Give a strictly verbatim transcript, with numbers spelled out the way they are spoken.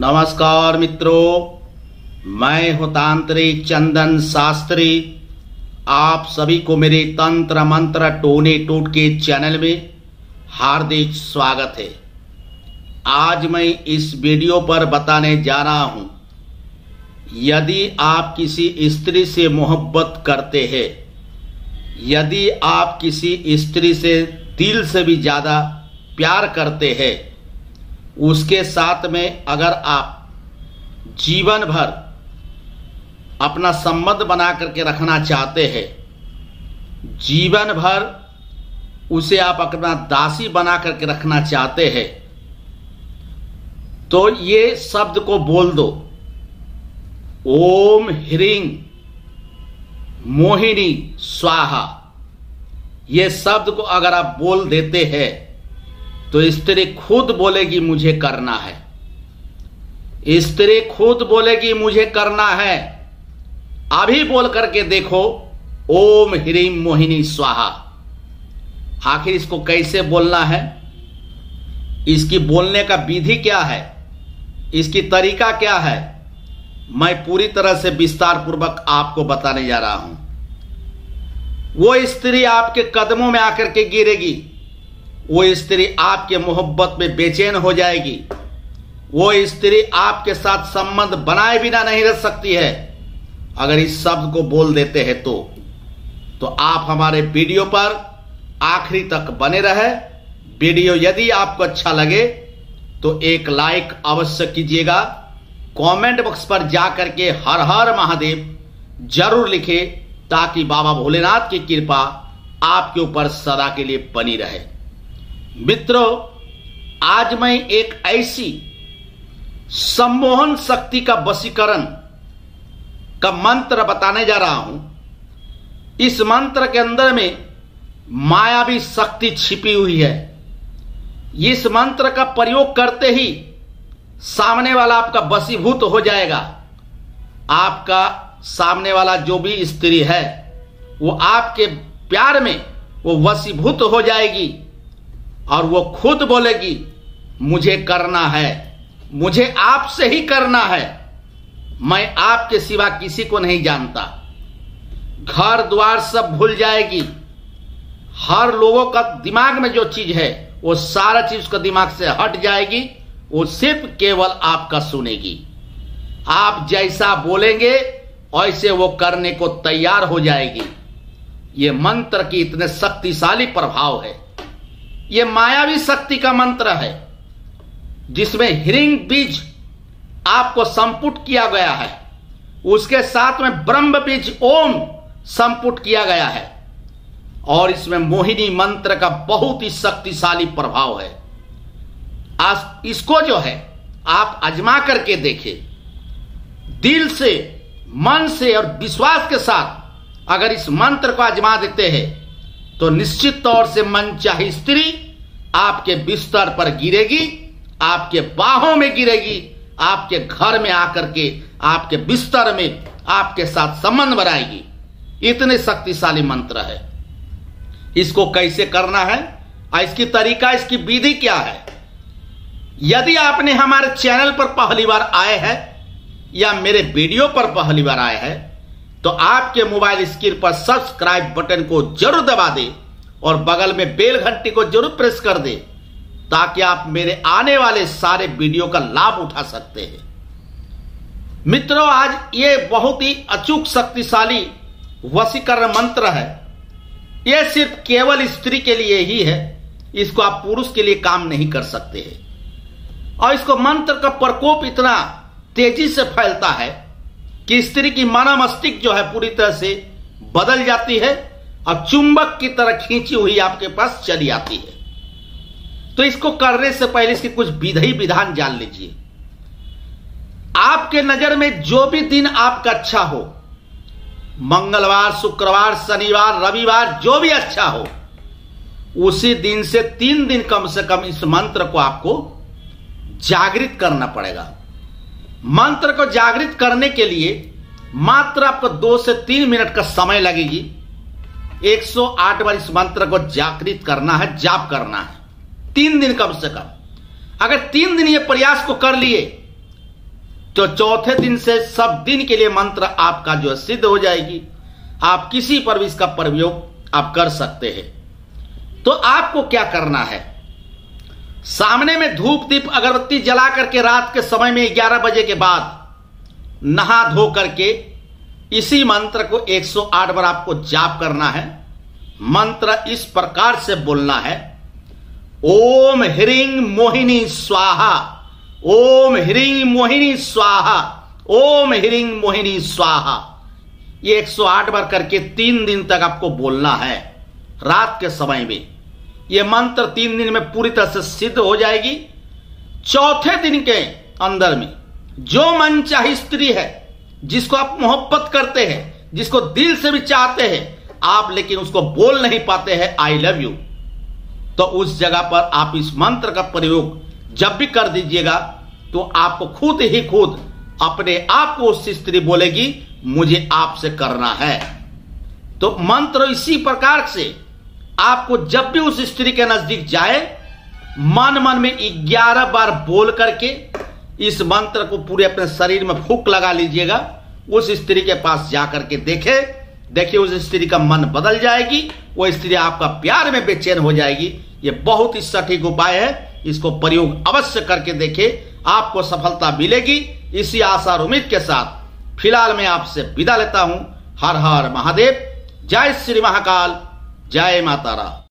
नमस्कार मित्रों, मैं हूं तांत्रिक चंदन शास्त्री। आप सभी को मेरे तंत्र मंत्र टोने टोटके चैनल में हार्दिक स्वागत है। आज मैं इस वीडियो पर बताने जा रहा हूं, यदि आप किसी स्त्री से मोहब्बत करते हैं, यदि आप किसी स्त्री से दिल से भी ज्यादा प्यार करते हैं, उसके साथ में अगर आप जीवन भर अपना संबंध बना करके रखना चाहते हैं, जीवन भर उसे आप अपना दासी बना करके रखना चाहते हैं, तो ये शब्द को बोल दो, ओम ह्रीं मोहिनी स्वाहा। ये शब्द को अगर आप बोल देते हैं तो स्त्री खुद बोलेगी मुझे करना है, स्त्री खुद बोलेगी मुझे करना है। अभी बोल करके देखो, ओम ह्रीं मोहिनी स्वाहा। आखिर इसको कैसे बोलना है, इसकी बोलने का विधि क्या है, इसकी तरीका क्या है, मैं पूरी तरह से विस्तार पूर्वक आपको बताने जा रहा हूं। वो स्त्री आपके कदमों में आकर के गिरेगी, वो स्त्री आपके मोहब्बत में बेचैन हो जाएगी, वो स्त्री आपके साथ संबंध बनाए बिना नहीं रह सकती है। अगर इस शब्द को बोल देते हैं तो तो आप हमारे वीडियो पर आखिरी तक बने रहे। वीडियो यदि आपको अच्छा लगे तो एक लाइक अवश्य कीजिएगा। कमेंट बॉक्स पर जाकर के हर हर महादेव जरूर लिखे, ताकि बाबा भोलेनाथ की कृपा आपके ऊपर सदा के लिए बनी रहे। मित्रों, आज मैं एक ऐसी सम्मोहन शक्ति का वशीकरण का मंत्र बताने जा रहा हूं। इस मंत्र के अंदर में मायावी शक्ति छिपी हुई है। इस मंत्र का प्रयोग करते ही सामने वाला आपका वशीभूत हो जाएगा। आपका सामने वाला जो भी स्त्री है वो आपके प्यार में वो वशीभूत हो जाएगी और वो खुद बोलेगी मुझे करना है, मुझे आपसे ही करना है, मैं आपके सिवा किसी को नहीं जानता। घर द्वार सब भूल जाएगी। हर लोगों का दिमाग में जो चीज है वो सारा चीज उसका दिमाग से हट जाएगी। वो सिर्फ केवल आपका सुनेगी। आप जैसा बोलेंगे वैसे वो करने को तैयार हो जाएगी। ये मंत्र की इतने शक्तिशाली प्रभाव है। ये मायावी शक्ति का मंत्र है, जिसमें ह्रीं बीज आपको संपुट किया गया है, उसके साथ में ब्रह्म बीज ओम संपुट किया गया है, और इसमें मोहिनी मंत्र का बहुत ही शक्तिशाली प्रभाव है। आज इसको जो है आप आजमा करके देखें। दिल से, मन से और विश्वास के साथ अगर इस मंत्र को आजमा देते हैं तो निश्चित तौर से मनचाही स्त्री आपके बिस्तर पर गिरेगी, आपके बाहों में गिरेगी, आपके घर में आकर के आपके बिस्तर में आपके साथ संबंध बनाएगी। इतने शक्तिशाली मंत्र है। इसको कैसे करना है, इसकी तरीका, इसकी विधि क्या है। यदि आपने हमारे चैनल पर पहली बार आए हैं या मेरे वीडियो पर पहली बार आए हैं तो आपके मोबाइल स्क्रीन पर सब्सक्राइब बटन को जरूर दबा दें और बगल में बेल घंटी को जरूर प्रेस कर दें, ताकि आप मेरे आने वाले सारे वीडियो का लाभ उठा सकते हैं। मित्रों, आज ये बहुत ही अचूक शक्तिशाली वशीकरण मंत्र है। यह सिर्फ केवल स्त्री के लिए ही है। इसको आप पुरुष के लिए काम नहीं कर सकते हैं। और इसको मंत्र का प्रकोप इतना तेजी से फैलता है कि स्त्री की मानव मस्तिष्क जो है पूरी तरह से बदल जाती है और चुंबक की तरह खींची हुई आपके पास चली आती है। तो इसको करने से पहले इसकी कुछ विधि विधान जान लीजिए। आपके नजर में जो भी दिन आपका अच्छा हो, मंगलवार, शुक्रवार, शनिवार, रविवार, जो भी अच्छा हो, उसी दिन से तीन दिन कम से कम इस मंत्र को आपको जागृत करना पड़ेगा। मंत्र को जागृत करने के लिए मात्र आपको दो से तीन मिनट का समय लगेगी। एक सौ आठ बार इस मंत्र को जागृत करना है, जाप करना है, तीन दिन कम से कम। अगर तीन दिन ये प्रयास को कर लिए तो चौथे दिन से सब दिन के लिए मंत्र आपका जो सिद्ध हो जाएगी। आप किसी पर भी इसका प्रयोग आप कर सकते हैं। तो आपको क्या करना है, सामने में धूप दीप अगरबत्ती जला करके रात के समय में ग्यारह बजे के बाद नहा धो करके इसी मंत्र को एक सौ आठ बार आपको जाप करना है। मंत्र इस प्रकार से बोलना है, ओम ह्रीं मोहिनी स्वाहा, ओम ह्रीं मोहिनी स्वाहा, ओम ह्रीं मोहिनी स्वाहा। ये एक सौ आठ बार करके तीन दिन तक आपको बोलना है रात के समय में। यह मंत्र तीन दिन में पूरी तरह से सिद्ध हो जाएगी। चौथे दिन के अंदर में जो मनचाही स्त्री है, जिसको आप मोहब्बत करते हैं, जिसको दिल से भी चाहते हैं आप, लेकिन उसको बोल नहीं पाते हैं आई लव यू, तो उस जगह पर आप इस मंत्र का प्रयोग जब भी कर दीजिएगा तो आपको खुद ही खुद अपने आप को उस स्त्री बोलेगी मुझे आपसे करना है। तो मंत्र इसी प्रकार से आपको जब भी उस स्त्री के नजदीक जाए, मन मन में ग्यारह बार बोल करके इस मंत्र को पूरे अपने शरीर में फूंक लगा लीजिएगा। उस स्त्री के पास जाकर के देखे देखिए उस स्त्री का मन बदल जाएगी, वो स्त्री आपका प्यार में बेचैन हो जाएगी। ये बहुत ही सटीक उपाय है, इसको प्रयोग अवश्य करके देखे, आपको सफलता मिलेगी। इसी आशा और उम्मीद के साथ फिलहाल मैं आपसे विदा लेता हूं। हर हर महादेव, जय श्री महाकाल, जय माता रा।